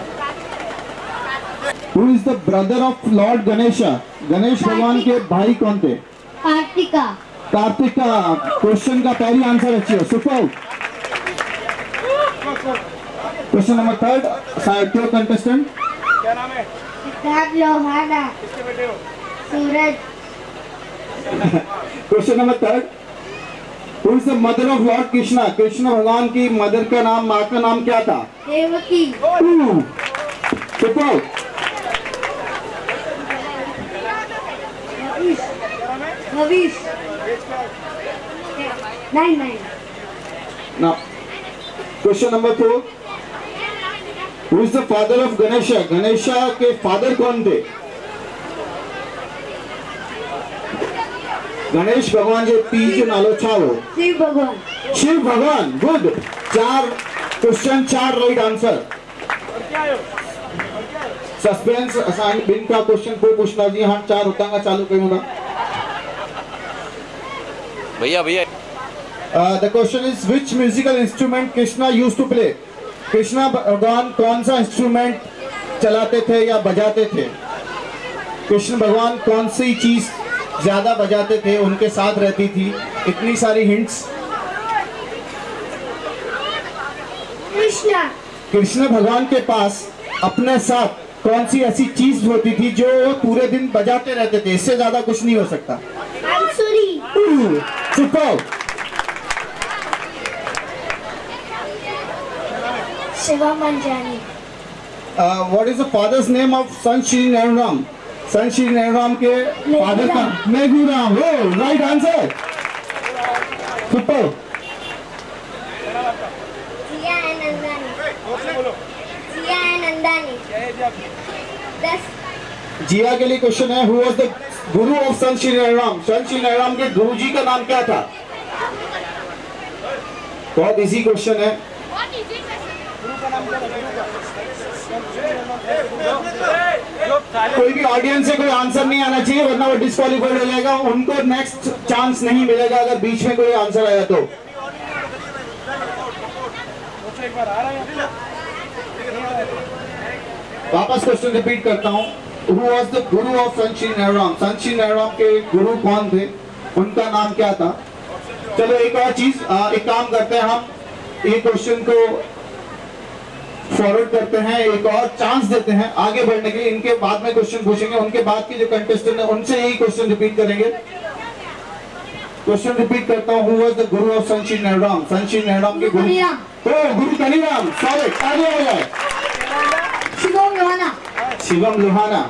who is the brother of lord Ganesha Ganesh भगवान के भाई कौन थे कार्तिका कार्तिका क्वेश्चन का पहली आंसर अच्छी है super question number third side contestant क्या नाम है Siddharth Lohana Suraj question number third Who is the mother of Lord Krishna? Krishna भगवान की मदर का नाम माँ का नाम क्या था? Devaki super Bhavish nine nine Now, question number four. Who is the father of Ganesha? Ganesha के father कौन थे? गणेश भगवान जो पी जो नालो छा हो? शिव भगवान शिव भगवान गुड चार क्वेश्चन चार राइट आंसर सस्पेंस असां ॿिन का क्वेश्चन को पूछना जी हां चार हुतां खां चालू कयूं था भैया भैया the question is which musical instrument Krishna used to play Krishna भगवान कौन सा इंस्ट्रूमेंट चलाते थे या बजाते थे कृष्ण भगवान कौन सी चीज ज्यादा बजाते थे उनके साथ रहती थी इतनी सारी हिंट्स कृष्णा कृष्ण भगवान के पास अपने साथ कौन सी ऐसी चीज होती थी जो वो पूरे दिन बजाते रहते थे इससे ज्यादा कुछ नहीं हो सकता बांसुरी super Shiva Manjani what is the father's name of सन श्री नैनराम सन श्री नैनराम के फादर का मेघूराम हो राइट आंसर सुपर जिया है नंदानी जिया है नंदानी दस जिया के लिए क्वेश्चन है who was the guru of सन श्री नैनराम सन श्री नैनराम के गुरु जी का नाम क्या था बहुत इजी क्वेश्चन है कोई भी ऑडियंस से कोई आंसर नहीं आना चाहिए वरना वो डिस्क्वालीफाइड हो जाएगा उनको नेक्स्ट चांस नहीं मिलेगा अगर बीच में कोई आंसर आया तो वापस क्वेश्चन रिपीट करता हूँ। Who was the guru of Sanchi Nehram? संची नेहराम के गुरु कौन थे, उनका नाम क्या था? चलो एक और चीज, एक काम करते हैं, हम ये क्वेश्चन को फॉरवर्ड करते हैं, एक और चांस देते हैं आगे बढ़ने के लिए। इनके बाद में क्वेश्चन पूछेंगे, उनके बाद के जो कंटेस्टेंट है उनसे यही क्वेश्चन रिपीट करेंगे। क्वेश्चन रिपीट करता हूँ। Who was the guru of संची Nehram? Sanchi नेहराम के गुरु ओ गुरु कनीराम, सॉरी आगे हो जाए। शिवम लोहाना। शिवम लोहाना।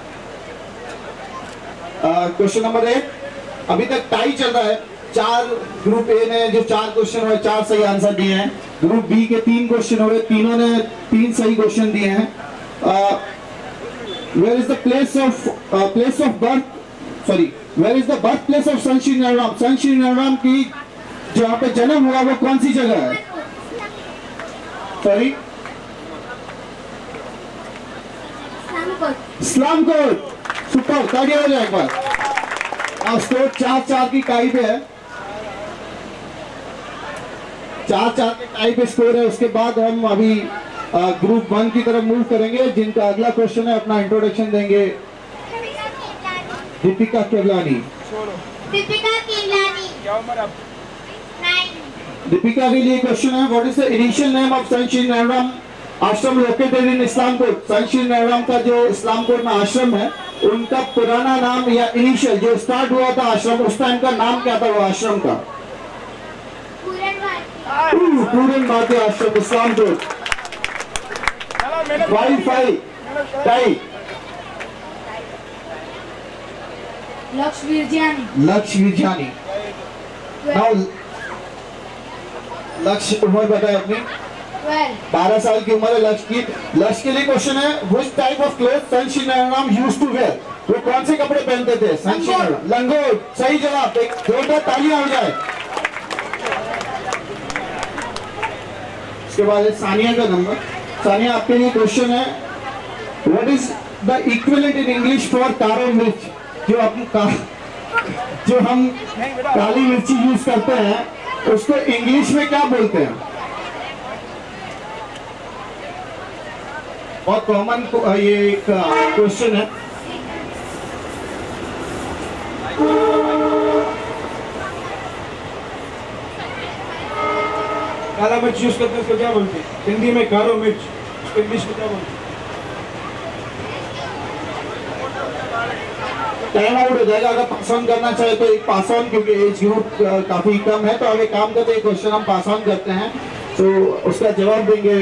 क्वेश्चन नंबर एक, अभी तक टाई चल रहा है। चार ग्रुप ए ने जो चार क्वेश्चन हुए, चार सही आंसर दिए हैं। ग्रुप बी के तीन क्वेश्चन हुए, तीनों ने तीन सही क्वेश्चन दिए हैं। Where is the place of place of birth sorry where is the birth place of Sanchi Nehram? Sanchi Nehram की जहाँ पे जन्म हुआ वो कौन सी जगह है? सॉरी इस्लामकोट। सुपर, तालियां हो जाए एक बार। अब स्कोर चार चार की टाई पे है, चार चार के टाई पे स्कोर है। उसके बाद हम अभी ग्रुप वन की तरफ मूव करेंगे, जिनका अगला क्वेश्चन है। अपना इंट्रोडक्शन देंगे दीपिका केवलानी। दीपिका केवलानी। क्या उम्र आप? दीपिका के लिए क्वेश्चन है, what is the initial name of Sanchi Nehram ashram located इन इस्लामकोट? संची नेहराम का जो इस्लामकोट में आश्रम है, उनका पुराना नाम या इनिशियल जो स्टार्ट हुआ था आश्रम, उस टाइम का नाम क्या था वो आश्रम का? पूरन भारती आश्रम, इस्लामकोट। Five five tie. लक्ष्य विरजानी। लक्ष्य विरजानी। नाउ लक्ष्य उम्र बताए अपनी। बारह साल की उम्र है लक्ष्य की। लक्ष्य के लिए क्वेश्चन है, which type of cloth Sanchi Nehram used to wear? वो कौन से कपड़े पहनते थे संची नेहराम? लंगोट। सही जवाब, एक जोरदार तालियां हो जाए। उसके बाद सानिया का नंबर। सानिया, आपके लिए क्वेश्चन है, what is the equivalent in English for karo mirch? जो अपन का, जो हम काली मिर्ची यूज करते हैं, उसको इंग्लिश में क्या बोलते हैं? बहुत कॉमन ये एक क्वेश्चन है। काला मिर्च यूज करते हैं, उसको क्या बोलते हैं? हिंदी में कारो मिर्च, उसको इंग्लिश में क्या बोलते हैं? टाइम आउट हो जाएगा। अगर पास ऑन करना चाहे तो एक पास ऑन, क्योंकि एज ग्रुप काफी कम है, तो अगर काम करते क्वेश्चन हम पास ऑन करते हैं, तो उसका जवाब देंगे।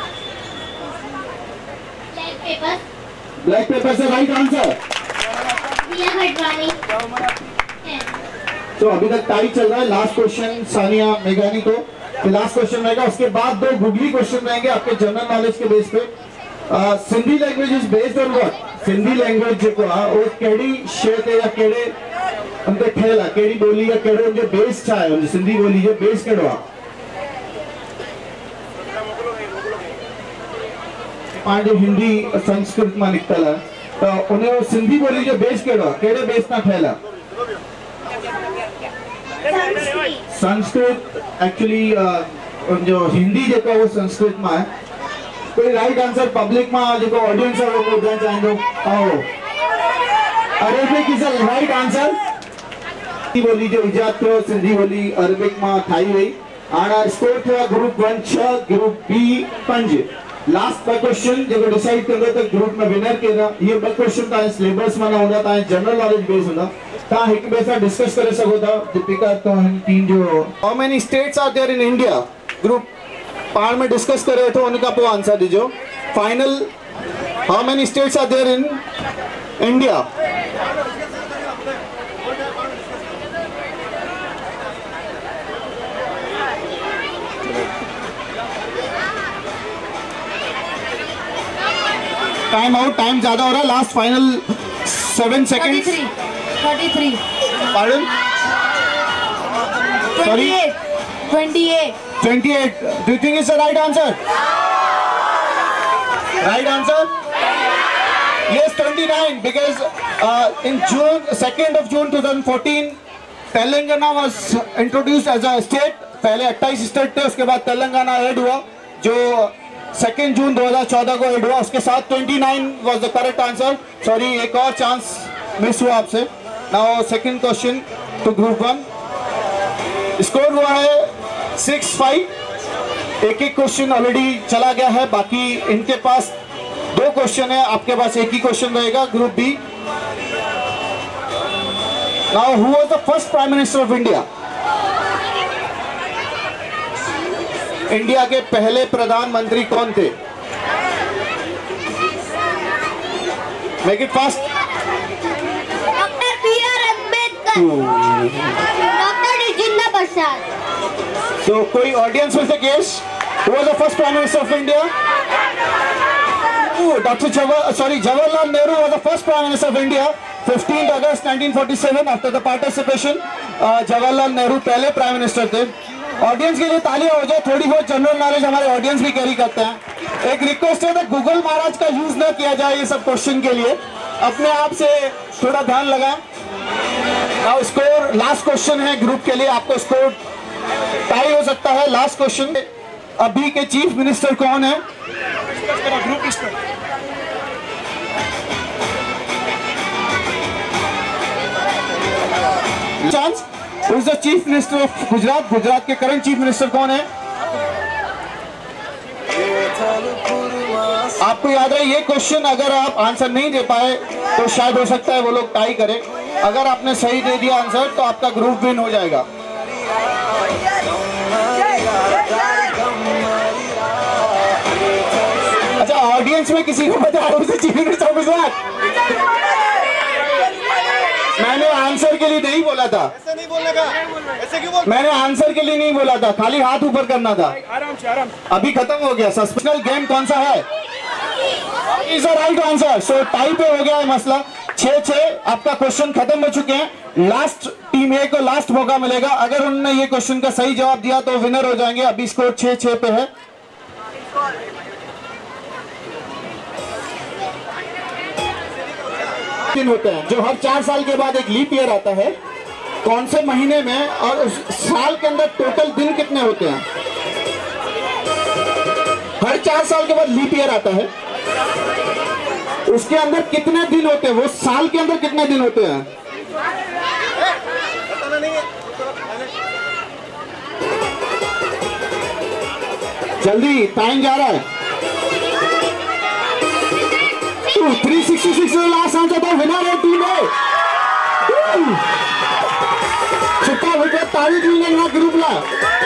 ब्लैक पेपर से राइट आंसर। तो अभी तक टाई चल रहा है। लास्ट क्वेश्चन सानिया मेघानी को, लास्ट क्वेश्चन रहेगा। उसके बाद दो गुगली क्वेश्चन रहेंगे आपके जनरल नॉलेज के बेस पे। Sindhi language is based on what? Sindhi language जो वो केड़ी शेत या केड़े उनके ठेल है, केड़ी बोली या केड़े उनके बेस छा है? उनकी सिंधी बोली जो बेस केड़ो आहे? पांच हिंदी संस्कृत में निकतल है, तो उन्हें सिंधी बोली जो बेस केड़ो केड़े बेस ना ठेल है? संस्कृत। एक्चुअली जो हिंदी जो वो संस्कृत में है। कोई राइट आंसर पब्लिक में जो ऑडियंस है वो ॿुधणु चाहींदो? आओ, Arabic is a right answer. Sindhi बोली जो इजाद थियो, सिंधी बोली अरेबिक में ठाई वई। हाणे स्कोर थियो ग्रुप वन छह, ग्रुप बी पंज। लास्ट ॿ क्वेश्चन जो डिसाइड कंदो त ग्रुप में विनर केरु। ये ॿ क्वेश्चन तव्हांजे सिलेबस में न हूंदा, तव्हांजे जनरल नॉलेज बेस हूंदा। तव्हां हिक ॿिए सां डिस्कस करे सघो था। दीपिका, तो टीम जो how many states are there in India? Group पाण में डिस्कस करे तो उनका पोइ आंसर दीजो। Final, how many states are there in India? Time out, time ज्यादा हो रहा है। Last final seven seconds. Thirty three. Pardon? Sorry, twenty eight. twenty-eight. Do you think it's the right answer? Right answer? Yes, twenty-nine. Because uh, in June, second of June twenty fourteen, Telangana was introduced as a state. पहले अट्ठाईस स्टेट थे, उसके बाद तेलंगाना ऐड हुआ। जो सेकेंड जून दो हज़ार चौदह को एड हुआ, उसके साथ उनतीस was the correct answer. Sorry, एक और चांस मिस हुआ आपसे। Now second question to group one. Score हुआ है सिक्स फाइव। एक एक क्वेश्चन ऑलरेडी चला गया है, बाकी इनके पास दो क्वेश्चन है, आपके पास एक ही क्वेश्चन रहेगा। Group B, now who was the first prime minister of India? India के पहले प्रधानमंत्री कौन थे? Make it fast. Doctor B R Ambedkar, doctor Rajendra Prasad. So, कोई ऑडियंस में से guess, who was the first prime minister of India? Oh, Doctor Jawahar, sorry, Jawaharlal Nehru was the first prime minister of India. fifteenth August nineteen forty-seven, after the partition, uh, Jawaharlal Nehru पहले प्राइम मिनिस्टर थे। ऑडियंस के लिए तालियां हो जाए, थोड़ी बहुत जनरल नॉलेज हमारे ऑडियंस भी कैरी करते हैं। एक रिक्वेस्ट है, तो गूगल महाराज का यूज ना किया जाए ये सब क्वेश्चन के लिए, अपने आप से थोड़ा ध्यान लगाएं। नाउ स्कोर, लास्ट क्वेश्चन है ग्रुप के लिए, आपको स्कोर टाई हो सकता है। लास्ट क्वेश्चन, अभी के चीफ मिनिस्टर कौन है? Chance, who is the chief minister of Gujarat? Gujarat के करंट चीफ मिनिस्टर कौन है? आपको याद है ये क्वेश्चन, अगर आप आंसर नहीं दे पाए तो शायद हो सकता है वो लोग टाई करें। अगर आपने सही दे दिया आंसर तो आपका ग्रुप विन हो जाएगा। अच्छा, ऑडियंस में किसी को पता है उसे चीफ मिनिस्टर ऑफ गुजरात? मैंने आंसर के लिए नहीं बोला था, ऐसे नहीं बोलने का, ऐसे क्यों बोल? मैंने आंसर के लिए नहीं बोला था, खाली हाथ ऊपर करना था। आराम से, आराम से। अभी खत्म हो गया। सस्पेंशनल गेम कौन सा है? Is the right answer. So tie पे हो गया है मसला, छह छह। आपका क्वेश्चन खत्म हो चुके हैं। लास्ट टीम ए को लास्ट मौका मिलेगा, अगर उन्होंने ये क्वेश्चन का सही जवाब दिया तो विनर हो जाएंगे। अभी स्कोर छह छह पे है। दिन होते हैं जो हर चार साल के बाद एक लीप ईयर आता है, कौन से महीने में और उस साल के अंदर टोटल दिन कितने होते हैं? हर चार साल के बाद लीप ईयर आता है, उसके अंदर कितने दिन होते हैं? वो साल के अंदर कितने दिन होते हैं? जल्दी, टाइम जा रहा है। Three sixty six last answer था, विनर है टीम ए। छुट्टा विकेट तारीख मिलेगा ग्रुप ला।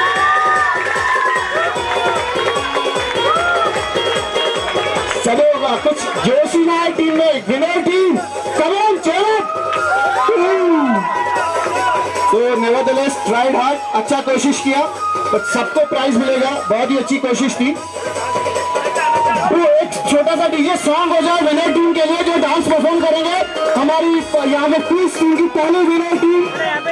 चलो कुछ जोश ही ना है टीम में। विनर टीम, कम ऑन, चलो। तो नेवरदलेस ट्राइड हार्ड, अच्छा कोशिश किया, बट सबको प्राइज मिलेगा। बहुत ही अच्छी कोशिश थी। तो एक छोटा सा डीजे सॉन्ग हो जाए विनर टीम के लिए, जो डांस परफॉर्म करेंगे। हमारी यहाँ पे क्विज टीम की पहली विनर टीम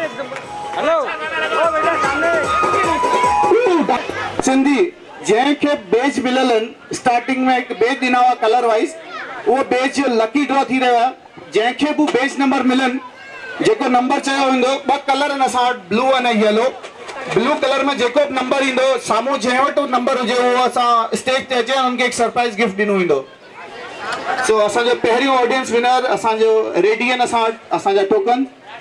सिंधी जैसे बेच मिलन स्टार्टिंग में एक बेच दिना हुआ कलर वाइज, वो बेच लकी ड्रॉ थी रहा। जैसे भी बेच नंबर मिलन, जेको नंबर चयो हूंदो, ॿ कलर आहिनि असां वटि, ब्लू ऐं येलो। ब्लू कलर में जेको बि नंबर ईंदो, साम्हूं जंहिं वटि नंबर हुजे उहो असां स्टेज ते अचे उनखे हिकु सरप्राइज़ गिफ्ट ॾिनो वेंदो। सो असांजो पहिरियों ऑडियंस विनर असांजो रेडी आहिनि असां वटि, असांजा टोकन।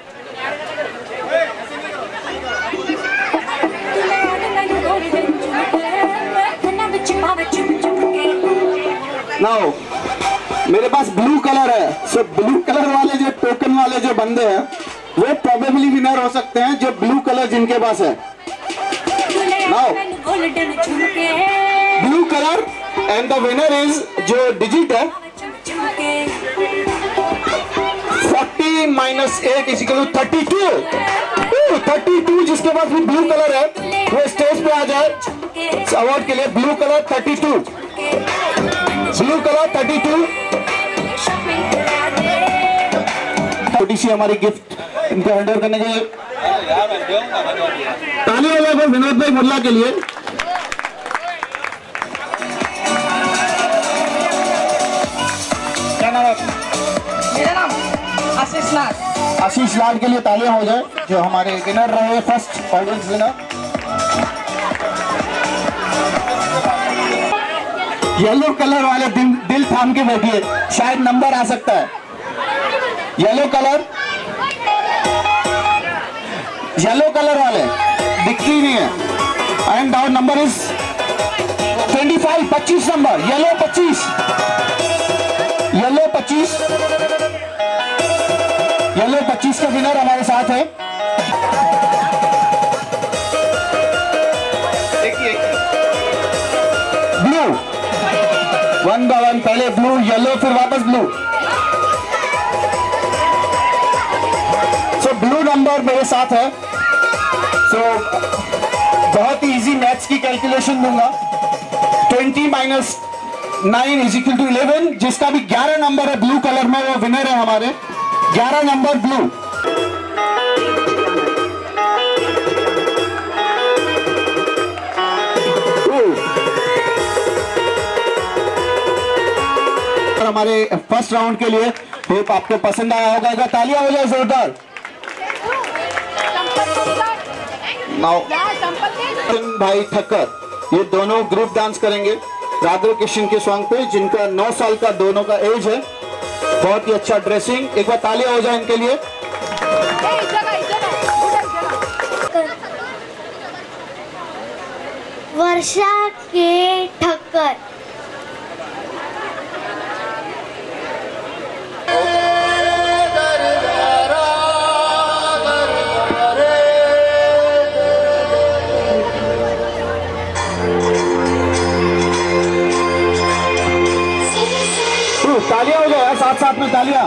नाउ मेरे पास ब्लू कलर है, सो ब्लू कलर वाले जो टोकन वाले जो बंदे हैं वो प्रोबेबली विनर हो सकते हैं, जो ब्लू कलर जिनके पास है। Now blue colour and the winner is, जो डिजिट है forty minus eight is equal to thirty two. Thirty two जिसके पास भी ब्लू कलर है वो स्टेज पे आ जाए अवार्ड के लिए। Blue colour thirty two, blue colour thirty two. छोटी सी हमारी गिफ्ट इनको हैंडओवर करने के लिए ताली हो जाए विनोद भाई मुल्ला के लिए। क्या नाम है? मेरा नाम आशीष लाल। आशीष लाल के लिए तालियां हो जाए, जो हमारे विनर रहे, first audience winner. Yellow colour वाले दिल दिल थाम के बैठिए, शायद नंबर आ सकता है। येलो कलर येलो कलर वाले दिखती ही नहीं है। And our number is twenty five, पच्चीस नंबर, येलो पच्चीस, येलो पच्चीस, येलो पच्चीस का विनर हमारे साथ है। ब्लू, वन बाय वन, पहले ब्लू, येलो, फिर वापस ब्लू। सो ब्लू नंबर मेरे साथ है। सो so, बहुत ही इजी मैथ्स की कैलकुलेशन दूंगा। Twenty minus nine is equal to eleven. जिसका भी ग्यारह नंबर है ब्लू कलर में, वो विनर है हमारे। ग्यारह नंबर ब्लू। और हमारे फर्स्ट राउंड के लिए होप आपको पसंद आया होगा। तालियां हो जाए जोरदार। नाउ भाई ठक्कर ये दोनों ग्रुप डांस करेंगे राधा कृष्ण के सॉन्ग पे, जिनका नौ साल का दोनों का एज है। बहुत ही अच्छा ड्रेसिंग, एक बार तालियां हो जाए इनके लिए। वर्षा के ठक्कर। तालियां हो जाए, साथ साथ में तालियां।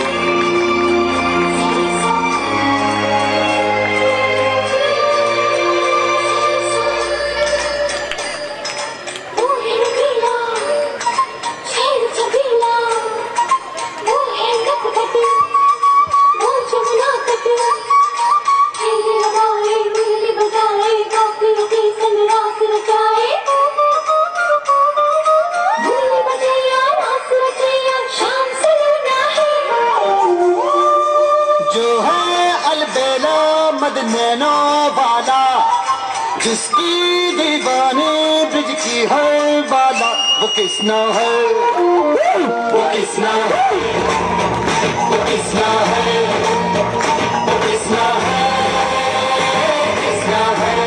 नैनो वाला जिसकी दीवाने ब्रिज की हर बाला, वो किसना है, वो किसना है, वो किसना है, वो किसना है, किसना है,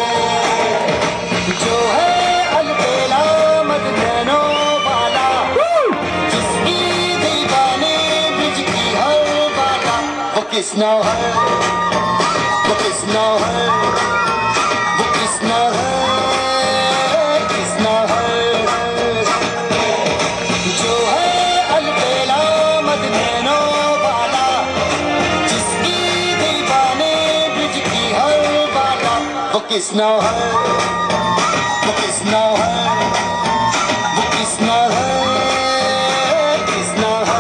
जो है अलबेला मद नैनो वाला जिसकी दीवाने ब्रिज की हर बाला, वो किसना है, वो किसना है, वो किसना है, किसना है, जो है अलबेला मद नैनो वाला जिसकी दीवाने ब्रिज की हर बाला, वो किसना है, वो किसना है, वो किसना है, किसना है।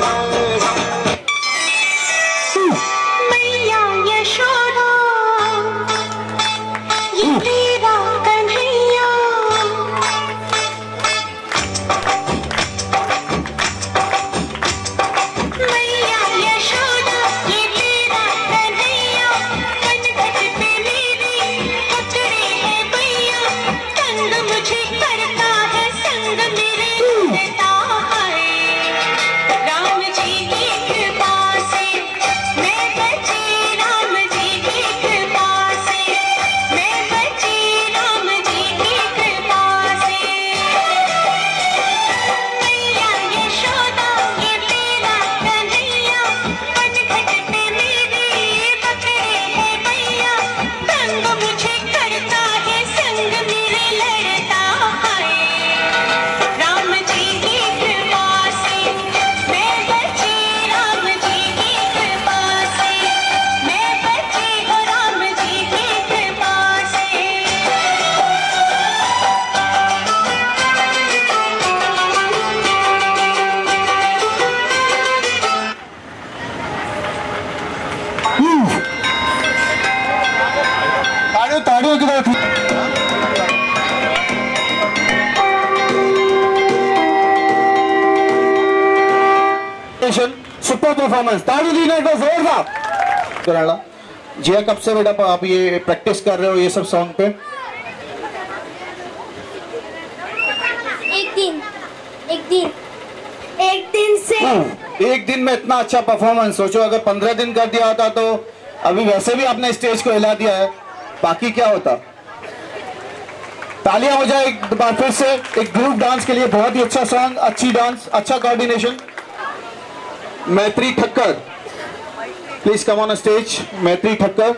ताड़ियों की तरफ सुपर परफॉर्मेंस, ताड़ी दी ने जोरदार कराना। जिया कब से बेटा आप ये प्रैक्टिस कर रहे हो ये सब सॉन्ग पे? एक दिन दिन एक दिन से एक दिन में इतना अच्छा परफॉर्मेंस, सोचो अगर पंद्रह दिन कर दिया होता तो अभी वैसे भी आपने स्टेज को हिला दिया है, बाकी क्या होता। तालियां हो जाए एक बार फिर से एक ग्रुप डांस के लिए। बहुत ही अच्छा सॉन्ग, अच्छी डांस, अच्छा coordination. Maitri Thakkar, please come on stage. Maitri Thakkar.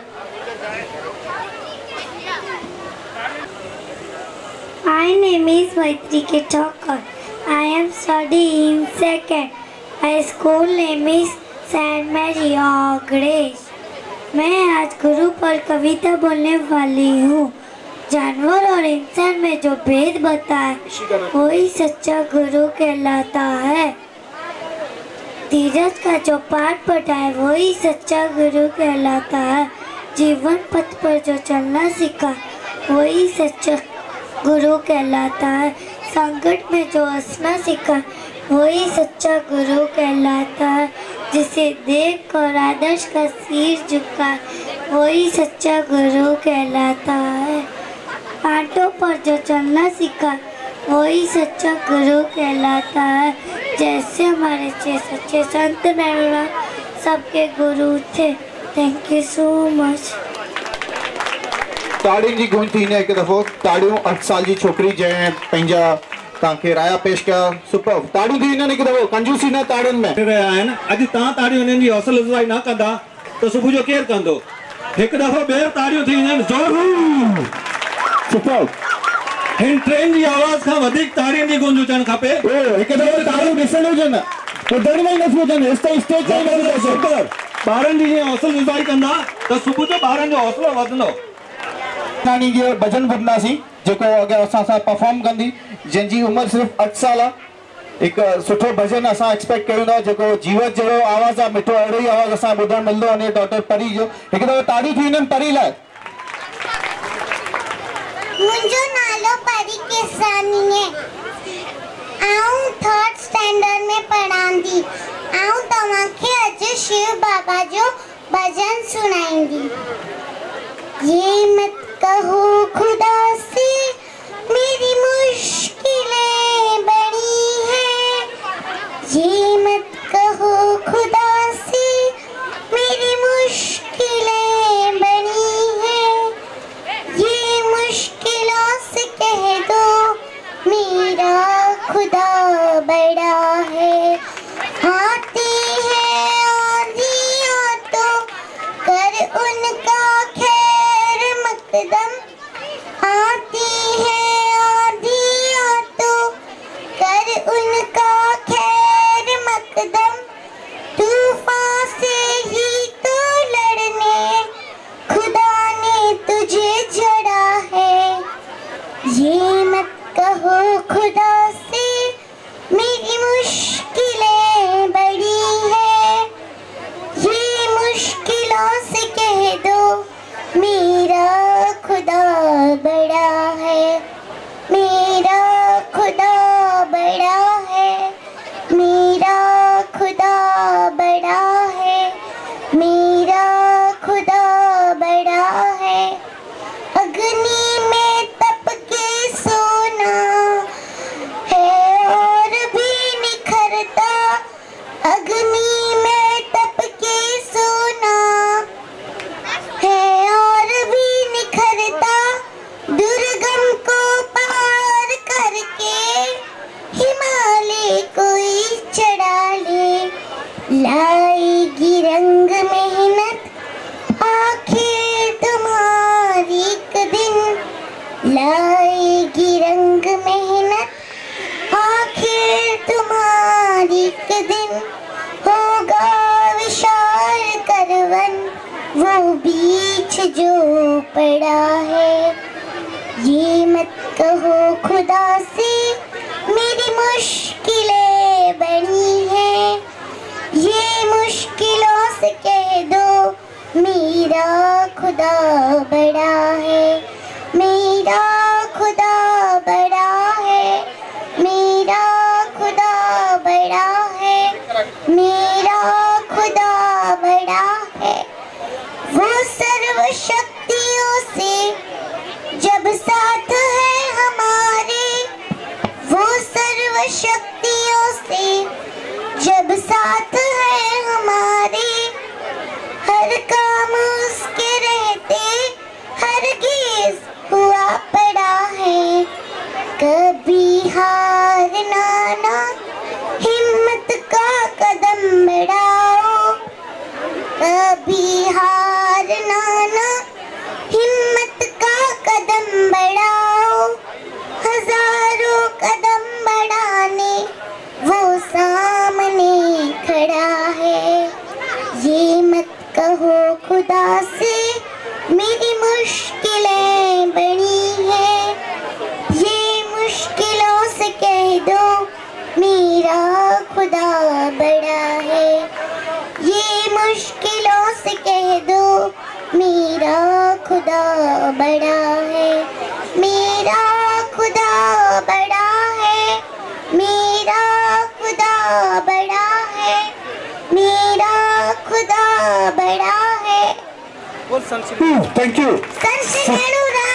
My name is Maitrike Thakkar. I am studying in second. My school name is Saint Mary Grace. मैं आज गुरु पर कविता बोलने वाली हूँ। जानवर और इंसान में जो भेद बताए वही सच्चा गुरु कहलाता है। धीरज का जो पाठ पढ़ाए वही सच्चा गुरु कहलाता है। जीवन पथ पर जो चलना सीखा वही सच्चा गुरु कहलाता है। संकट में जो हंसना सीखा वही सच्चा गुरु कहलाता है। जिसे देख कर आदर्श का सिर झुका वही सच्चा गुरु कहलाता है। पांटों पर जो चलना सीखा वही सच्चा गुरु कहलाता है। जैसे हमारे छह सच्चे संत नैना सबके गुरु थे। Thank you so much. ताड़ियुनि जी गूंज थी हिकु दफ़ो। ताड़ियूं अठ साल जी छोकिरी जंहिं पंहिंजा तव्हांखे राया पेश कया। सुपर ताड़ियूं थी हिननि हिकु दफ़ो। कंजूसी न ताड़ियुनि में रहिया आहिनि। अॼु तव्हां ताड़ियूं हिननि जी हौसला अफ़ज़ाई न कंदा त सुबुह जो केरु कंदो। हिकु दफ़ो ॿीहर ताड़ियूं थी हिननि ज़ोर। सुपर। हिन ट्रेन जी आवाज़ खां वधीक ताड़ियुनि जी गूंज हुजणु खपे। हिकु दफ़ो ताड़ियूं ॾिसण हुजनि, ॿुधण में ई नथियूं अचनि। स्टेज ते सुपर। ॿारनि जी जीअं हौसला अफ़ज़ाई कंदा त सुबुह जो ॿारनि जो हौसलो वधंदो। नानी जो भजन ॿुधंदासीं जेको अॻियां असां सां परफॉर्म कंदी, जंहिंजी उमिरि सिर्फ़ु अठ साल आहे। हिकु सुठो भजन असां एक्सपेक्ट कयूं था जेको जीवत जहिड़ो आवाज़ आहे, मिठो अहिड़ो ई आवाज़ असां ॿुधणु मिलंदो आहे डॉक्टर परी जो। हिकु दफ़ो ताड़ी थी हिननि परी लाइ। मुंहिंजो नालो परी केसरानी है। आऊं थर्ड स्टैंडर्ड में पढ़ांदी। आऊं तव्हांखे अॼु शिव बाबा जो भजन सुणाईंदी। ये मत कहो खुदा से मेरी मुश्किलें बड़ी हैं। ये मत कहो खुदा से मेरी मुश्किलें बड़ी हैं। ये मुश्किलों से कह दो मेरा खुदा बड़ा है। आती है आंधियाँ तो कर उनका खैर मकदम। आती है आंधियाँ तो कर उनका खैर मकदम। तूफान से ही तो लड़ने खुदा ने तुझे जड़ा है। ये मत कहो खुदा से मेरी मुश्किलें बड़ी हैं। ये मुश्किलों से कह दो मेरा खुदा बड़ा है। मेरा खुदा बड़ा है। मेरा खुदा बड़ा है। मेरा खुदा बड़ा है। अग्नि में तप के सोना है और भी निखरता। अग्नि में तप के सोना है और भी निखरता। दुर्गम को पार करके हिमालय कोई चढ़ा ले। लाएगी रंग मेहनत आखिर तुम्हारी एक दिन। लाएगी रंग मेहनत आखिर तुम्हारी एक दिन। होगा विशाल करवन वो बीच जो पड़ा है। ये मत कहो खुदा से मेरी मुश्किलें बड़ी हैं। ये मुश्किलों से कह दो मेरा खुदा बड़ा है। मेरा खुदा बड़ा है। मेरा खुदा बड़ा है। मेरा खुदा बड़ा है। वो सर्व शक्तियों से जब साथ है हमारे। वो सर्व शक्तियों है। ये मत कहो खुदा से मेरी मुश्किलें बड़ी हैं, ये मुश्किलों से कह दो मेरा खुदा बड़ा है। ये मुश्किलों से कह दो मेरा खुदा बड़ा है, मेरा खुदा बड़ा है, मेरा खुदा बड़ा है, मेरा खुदा बड़ा है। Thank you. संत